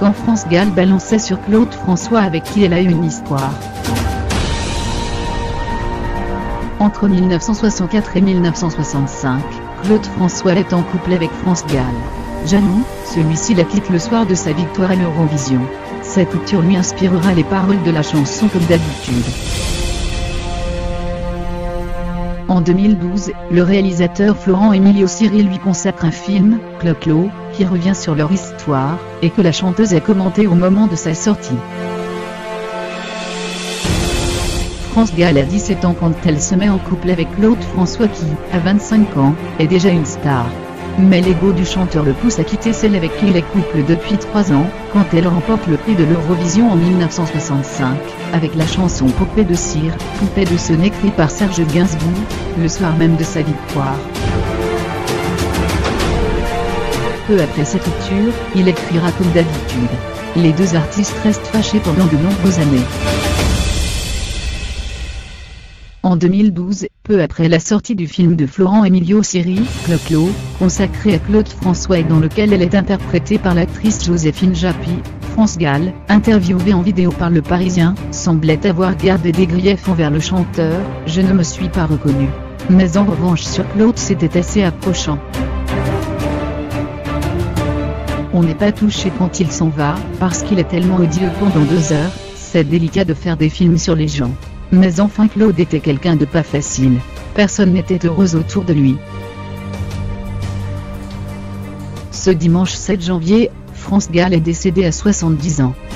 quand France Gall balançait sur Claude François avec qui elle a eu une histoire. Entre 1964 et 1965, Claude François est en couple avec France Gall. Jaloux, celui-ci la quitte le soir de sa victoire à l'Eurovision. Cette rupture lui inspirera les paroles de la chanson Comme d'habitude. En 2012, le réalisateur Florent Emilio Siri lui consacre un film, Clo-Clo, qui revient sur leur histoire, et que la chanteuse a commenté au moment de sa sortie. France Gall a 17 ans quand elle se met en couple avec Claude François qui, à 25 ans, est déjà une star. Mais l'ego du chanteur le pousse à quitter celle avec qui il est couple depuis 3 ans, quand elle remporte le prix de l'Eurovision en 1965, avec la chanson Poupée de cire, Poupée de Son écrite par Serge Gainsbourg, le soir même de sa victoire. Peu après cette rupture, il écrira Comme d'habitude. Les deux artistes restent fâchés pendant de nombreuses années. En 2012, peu après la sortie du film de Florent Emilio Siri, Clo-Clo, consacré à Claude François et dans lequel elle est interprétée par l'actrice Joséphine Japy, France Gall, interviewée en vidéo par Le Parisien, semblait avoir gardé des griefs envers le chanteur. « Je ne me suis pas reconnue. Mais en revanche sur Claude c'était assez approchant. On n'est pas touché quand il s'en va, parce qu'il est tellement odieux pendant 2 heures, c'est délicat de faire des films sur les gens. Mais enfin Claude était quelqu'un de pas facile. Personne n'était heureuse autour de lui. » Ce dimanche 7 janvier, France Gall est décédée à 70 ans.